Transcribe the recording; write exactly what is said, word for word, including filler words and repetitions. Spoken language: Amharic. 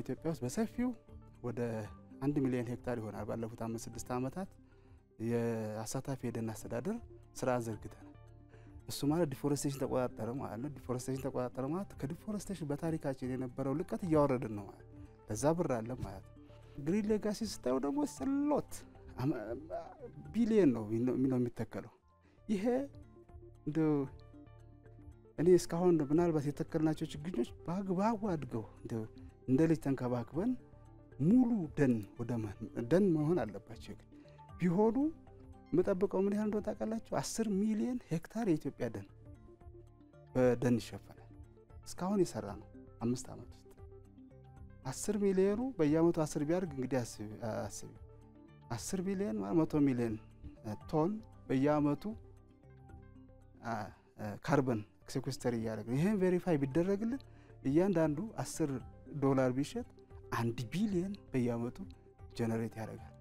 ኢትዮጵያ ውስጥ በሰፊው ወደ አንድ ሚሊዮን ሄክታር ይሆናል ባለፉት አምስት ስድስት ዓመታት የአሳታፊ የደን አስተዳደር ስራ ዘርግተናል እሱ ማለት ዲፎረስቴሽን ተቆጣጣረ ማለት ነው ዲፎረስቴሽን ተቆጣጣረ ማለት ከዲፎረስቴሽን በታሪካችን የነበረው ልቀት እያወረድን ነው ማለት ለዛ ብር አለ ማለት ግሪን ሌጋሲ ስታዩ ደግሞ ሰሎት ቢሊየን ነው ነው የሚተከለው ይሄ እንደ እኔ እስካሁን ምናልባት የተከልናቸው ችግኞች ባግባቡ አድገው እንደ እንደልጅ ተንከባክበን ሙሉ ደን ወደ ደን መሆን አለባቸው ቢሆኑ መጠበቀው ምን ያህል እንደው ታውቃላችሁ አስር ሚሊዮን ሄክታር የኢትዮጵያ ደን በደን ይሸፈናል እስካሁን የሰራ ነው አምስት አመት ውስጥ አስር ሚሊዮኑ በየአመቱ አስር ቢያርግ እንግዲህ አስቢ አስቢ አስር ሚሊዮን ማለት መቶ ሚሊዮን ቶን በየአመቱ ካርበን ሴኩስተር ያደርጋል ይሄን ቬሪፋይ ቢደረግልን እያንዳንዱ አስር ዶላር ቢሸጥ አንድ ቢሊዮን በየአመቱ ጀነሬት ያደርጋል